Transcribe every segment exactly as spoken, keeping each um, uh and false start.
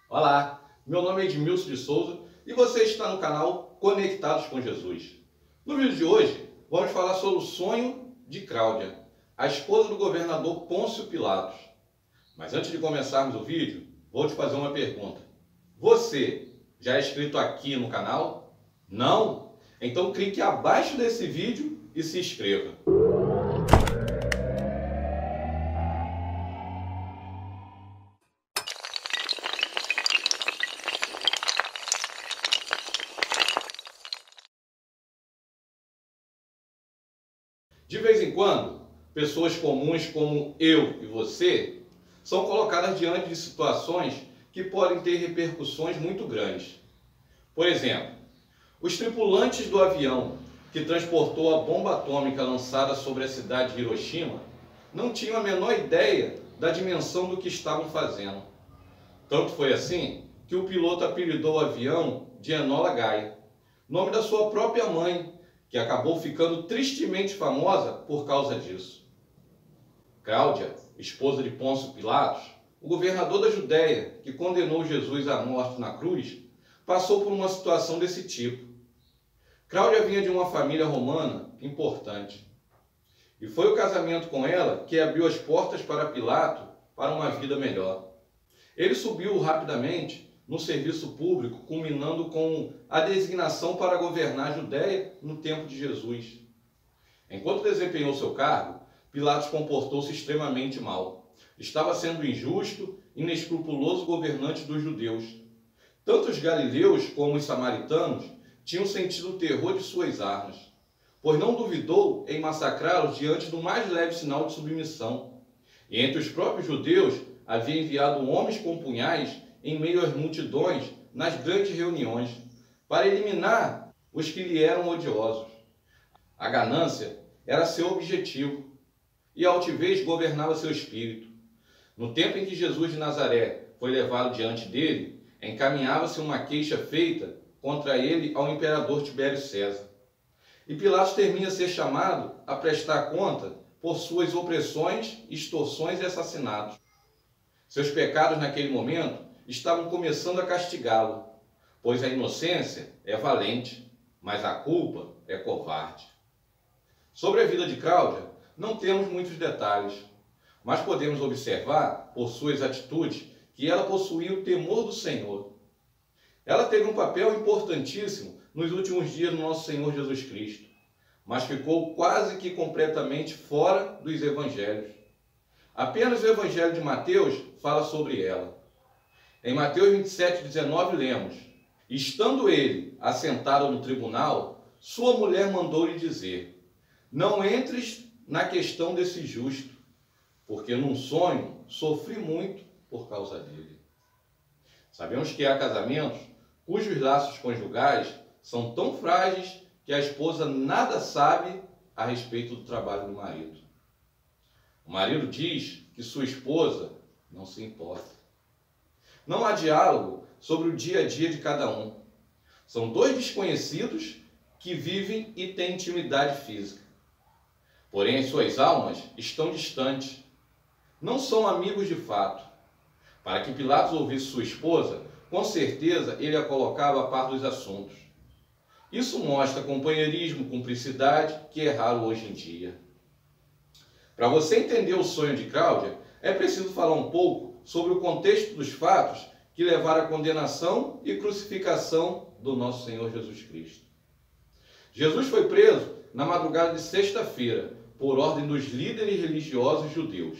Olá, meu nome é Edmilson de Souza e você está no canal Conectados com Jesus. No vídeo de hoje, vamos falar sobre o sonho de Cláudia, a esposa do governador Pôncio Pilatos. Mas antes de começarmos o vídeo, vou te fazer uma pergunta. Você já é inscrito aqui no canal? Não? Então clique abaixo desse vídeo e se inscreva. De vez em quando, pessoas comuns como eu e você são colocadas diante de situações que podem ter repercussões muito grandes. Por exemplo, os tripulantes do avião que transportou a bomba atômica lançada sobre a cidade de Hiroshima não tinham a menor ideia da dimensão do que estavam fazendo. Tanto foi assim que o piloto apelidou o avião de Enola Gay, nome da sua própria mãe, que acabou ficando tristemente famosa por causa disso. Cláudia, esposa de Pôncio Pilatos, o governador da Judéia, que condenou Jesus à morte na cruz, passou por uma situação desse tipo. Cláudia vinha de uma família romana importante. E foi o casamento com ela que abriu as portas para Pilato para uma vida melhor. Ele subiu rapidamente no serviço público, culminando com a designação para governar a Judéia no tempo de Jesus. Enquanto desempenhou seu cargo, Pilatos comportou-se extremamente mal. Estava sendo injusto e inescrupuloso governante dos judeus. Tanto os galileus como os samaritanos tinham sentido o terror de suas armas, pois não duvidou em massacrá-los diante do mais leve sinal de submissão. E entre os próprios judeus havia enviado homens com punhais em meio às multidões nas grandes reuniões, para eliminar os que lhe eram odiosos. A ganância era seu objetivo, e a altivez governava seu espírito. No tempo em que Jesus de Nazaré foi levado diante dele, encaminhava-se uma queixa feita contra ele ao imperador Tibério César. E Pilatos termina a ser chamado a prestar conta por suas opressões, extorsões e assassinatos. Seus pecados naquele momento estavam começando a castigá-lo, pois a inocência é valente, mas a culpa é covarde. Sobre a vida de Cláudia, não temos muitos detalhes, mas podemos observar, por suas atitudes, que ela possuía o temor do Senhor. Ela teve um papel importantíssimo nos últimos dias do nosso Senhor Jesus Cristo, mas ficou quase que completamente fora dos evangelhos. Apenas o Evangelho de Mateus fala sobre ela. Em Mateus vinte e sete, dezenove, lemos: Estando ele assentado no tribunal, sua mulher mandou-lhe dizer: Não entres na questão desse justo, porque num sonho sofri muito por causa dele. Sabemos que há casamentos cujos laços conjugais são tão frágeis que a esposa nada sabe a respeito do trabalho do marido. O marido diz que sua esposa não se importa. Não há diálogo sobre o dia a dia de cada um. São dois desconhecidos que vivem e têm intimidade física. Porém, as suas almas estão distantes. Não são amigos de fato. Para que Pilatos ouvisse sua esposa, com certeza ele a colocava a par dos assuntos. Isso mostra companheirismo, cumplicidade, que é raro hoje em dia. Para você entender o sonho de Cláudia, é preciso falar um pouco sobre o contexto dos fatos que levaram à condenação e crucificação do nosso Senhor Jesus Cristo. Jesus foi preso na madrugada de sexta-feira, por ordem dos líderes religiosos judeus.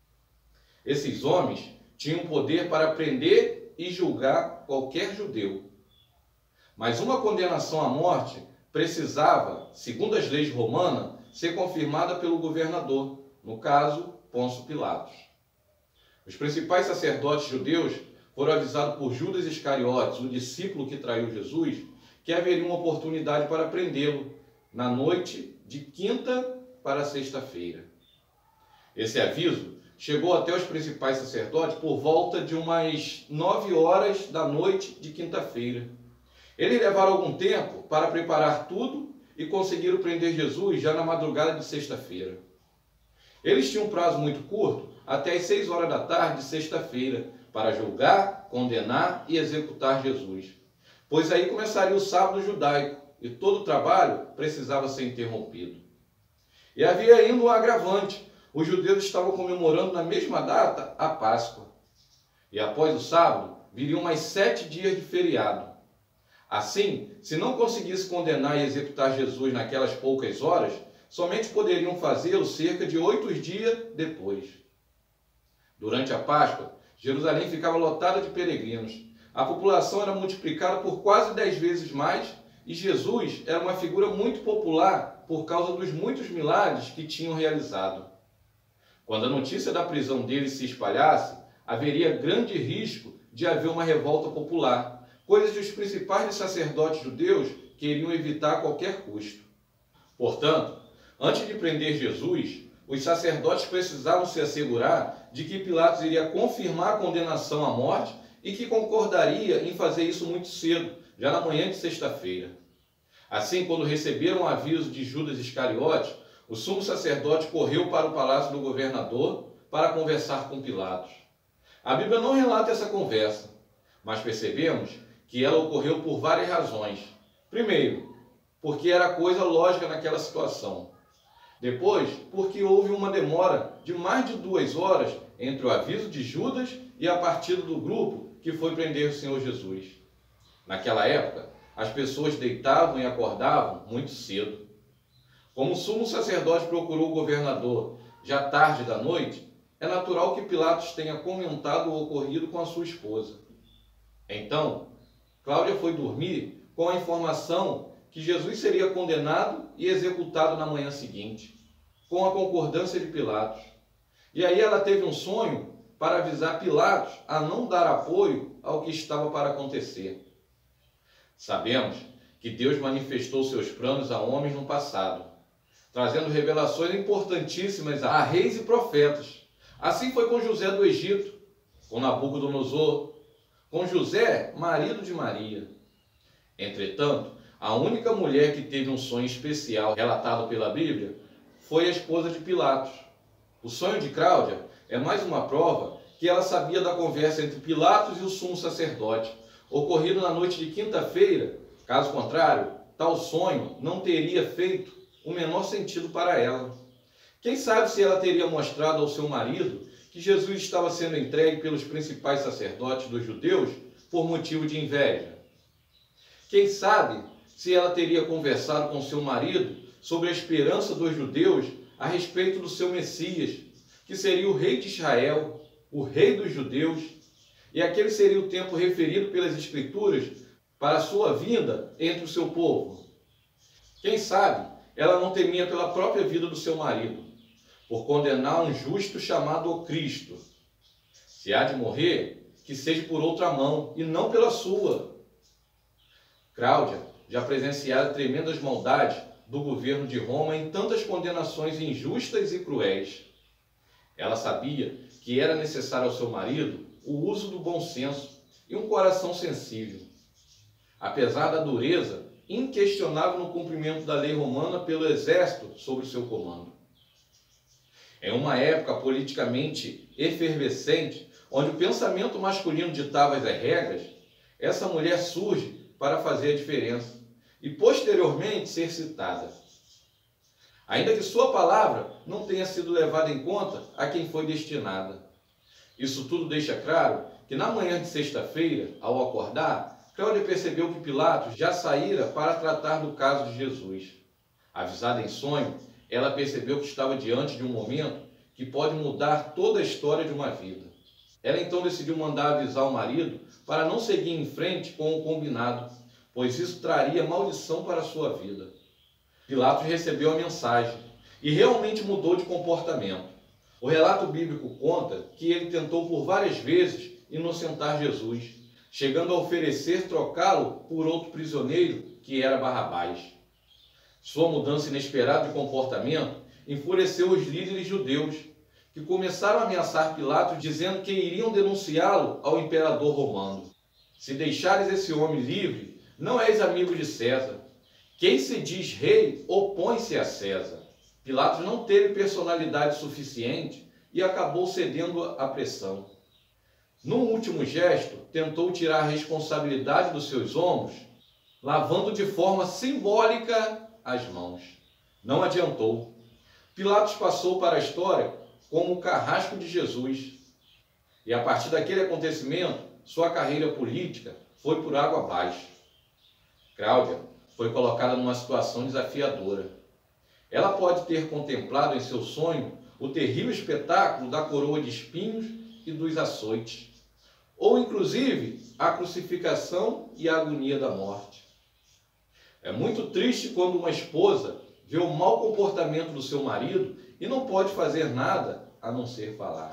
Esses homens tinham poder para prender e julgar qualquer judeu. Mas uma condenação à morte precisava, segundo as leis romanas, ser confirmada pelo governador, no caso, Pôncio Pilatos. Os principais sacerdotes judeus foram avisados por Judas Iscariotes, o discípulo que traiu Jesus, que haveria uma oportunidade para prendê-lo na noite de quinta para sexta-feira. Esse aviso chegou até os principais sacerdotes por volta de umas nove horas da noite de quinta-feira. Eles levaram algum tempo para preparar tudo e conseguiram prender Jesus já na madrugada de sexta-feira. Eles tinham um prazo muito curto, até às seis horas da tarde de sexta-feira, para julgar, condenar e executar Jesus, pois aí começaria o sábado judaico e todo o trabalho precisava ser interrompido. E havia ainda um agravante: os judeus estavam comemorando na mesma data a Páscoa. E após o sábado, viriam mais sete dias de feriado. Assim, se não conseguisse condenar e executar Jesus naquelas poucas horas, somente poderiam fazê-lo cerca de oito dias depois. Durante a Páscoa, Jerusalém ficava lotada de peregrinos. A população era multiplicada por quase dez vezes mais e Jesus era uma figura muito popular por causa dos muitos milagres que tinham realizado. Quando a notícia da prisão dele se espalhasse, haveria grande risco de haver uma revolta popular, coisa que os principais sacerdotes judeus queriam evitar a qualquer custo. Portanto, antes de prender Jesus, os sacerdotes precisavam se assegurar de que Pilatos iria confirmar a condenação à morte e que concordaria em fazer isso muito cedo, já na manhã de sexta-feira. Assim, quando receberam o aviso de Judas Iscariote, o sumo sacerdote correu para o palácio do governador para conversar com Pilatos. A Bíblia não relata essa conversa, mas percebemos que ela ocorreu por várias razões. Primeiro, porque era coisa lógica naquela situação. Depois, porque houve uma demora de mais de duas horas entre o aviso de Judas e a partida do grupo que foi prender o Senhor Jesus. Naquela época, as pessoas deitavam e acordavam muito cedo. Como o sumo sacerdote procurou o governador já tarde da noite, é natural que Pilatos tenha comentado o ocorrido com a sua esposa. Então, Cláudia foi dormir com a informação que Jesus seria condenado e executado na manhã seguinte, com a concordância de Pilatos. E aí ela teve um sonho para avisar Pilatos a não dar apoio ao que estava para acontecer. Sabemos que Deus manifestou seus planos a homens no passado, trazendo revelações importantíssimas a reis e profetas. Assim foi com José do Egito, com Nabucodonosor, com José, marido de Maria. Entretanto, a única mulher que teve um sonho especial relatado pela Bíblia foi a esposa de Pilatos. O sonho de Cláudia é mais uma prova que ela sabia da conversa entre Pilatos e o sumo sacerdote, ocorrido na noite de quinta-feira. Caso contrário, tal sonho não teria feito o menor sentido para ela. Quem sabe se ela teria mostrado ao seu marido que Jesus estava sendo entregue pelos principais sacerdotes dos judeus por motivo de inveja? Quem sabe se ela teria conversado com seu marido sobre a esperança dos judeus a respeito do seu Messias, que seria o rei de Israel, o rei dos judeus, e aquele seria o tempo referido pelas Escrituras para a sua vinda entre o seu povo. Quem sabe ela não temia pela própria vida do seu marido, por condenar um justo chamado o Cristo. Se há de morrer, que seja por outra mão e não pela sua. Cláudia já presenciara tremendas maldades do governo de Roma em tantas condenações injustas e cruéis. Ela sabia que era necessário ao seu marido o uso do bom senso e um coração sensível. Apesar da dureza inquestionável no cumprimento da lei romana pelo exército sob o seu comando. Em uma época politicamente efervescente, onde o pensamento masculino ditava as regras, essa mulher surge para fazer a diferença e posteriormente ser citada. Ainda que sua palavra não tenha sido levada em conta a quem foi destinada. Isso tudo deixa claro que na manhã de sexta-feira, ao acordar, Cláudia percebeu que Pilatos já saíra para tratar do caso de Jesus. Avisada em sonho, ela percebeu que estava diante de um momento que pode mudar toda a história de uma vida. Ela então decidiu mandar avisar o marido para não seguir em frente com o combinado, pois isso traria maldição para a sua vida. Pilatos recebeu a mensagem e realmente mudou de comportamento. O relato bíblico conta que ele tentou por várias vezes inocentar Jesus, chegando a oferecer trocá-lo por outro prisioneiro, que era Barrabás. Sua mudança inesperada de comportamento enfureceu os líderes judeus, que começaram a ameaçar Pilatos, dizendo que iriam denunciá-lo ao imperador romano. Se deixares esse homem livre, não és amigo de César. Quem se diz rei opõe-se a César. Pilatos não teve personalidade suficiente e acabou cedendo à pressão. Num último gesto, tentou tirar a responsabilidade dos seus ombros, lavando de forma simbólica as mãos. Não adiantou. Pilatos passou para a história como o carrasco de Jesus. E a partir daquele acontecimento, sua carreira política foi por água abaixo. Cláudia foi colocada numa situação desafiadora. Ela pode ter contemplado em seu sonho o terrível espetáculo da coroa de espinhos e dos açoites, ou inclusive a crucificação e a agonia da morte. É muito triste quando uma esposa vê o mau comportamento do seu marido e não pode fazer nada a não ser falar.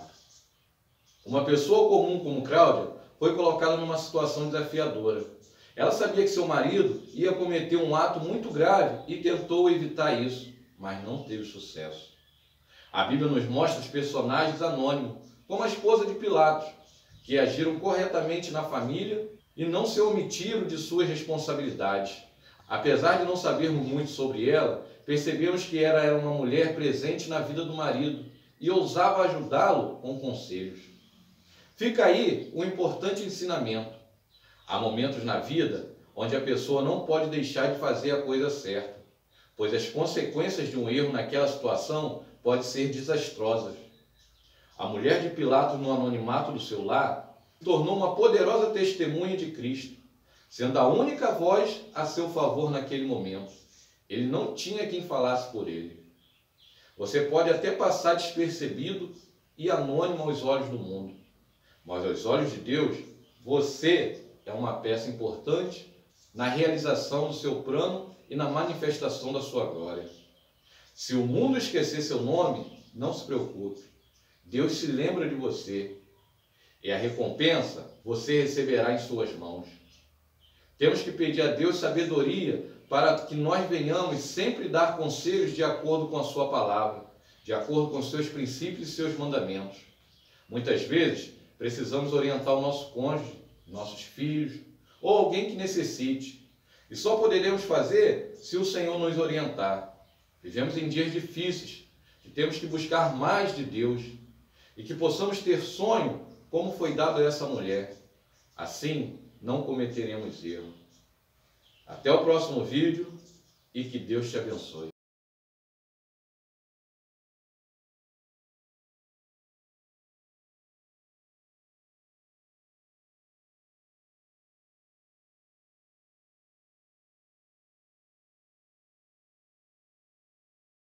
Uma pessoa comum como Cláudia foi colocada numa situação desafiadora. Ela sabia que seu marido ia cometer um ato muito grave e tentou evitar isso, mas não teve sucesso. A Bíblia nos mostra os personagens anônimos, como a esposa de Pilatos, que agiram corretamente na família e não se omitiram de suas responsabilidades. Apesar de não sabermos muito sobre ela, percebemos que ela era uma mulher presente na vida do marido e ousava ajudá-lo com conselhos. Fica aí um importante ensinamento. Há momentos na vida onde a pessoa não pode deixar de fazer a coisa certa, pois as consequências de um erro naquela situação podem ser desastrosas. A mulher de Pilatos, no anonimato do seu lar, se tornou uma poderosa testemunha de Cristo, sendo a única voz a seu favor naquele momento. Ele não tinha quem falasse por ele. Você pode até passar despercebido e anônimo aos olhos do mundo, mas aos olhos de Deus, você é uma peça importante na realização do seu plano e na manifestação da sua glória. Se o mundo esquecer seu nome, não se preocupe. Deus se lembra de você. E a recompensa você receberá em suas mãos. Temos que pedir a Deus sabedoria para que nós venhamos sempre dar conselhos de acordo com a sua palavra, de acordo com seus princípios e seus mandamentos. Muitas vezes, precisamos orientar o nosso cônjuge, nossos filhos, ou alguém que necessite. E só poderemos fazer se o Senhor nos orientar. Vivemos em dias difíceis, que temos que buscar mais de Deus e que possamos ter sonho como foi dado a essa mulher. Assim, não cometeremos erro. Até o próximo vídeo e que Deus te abençoe.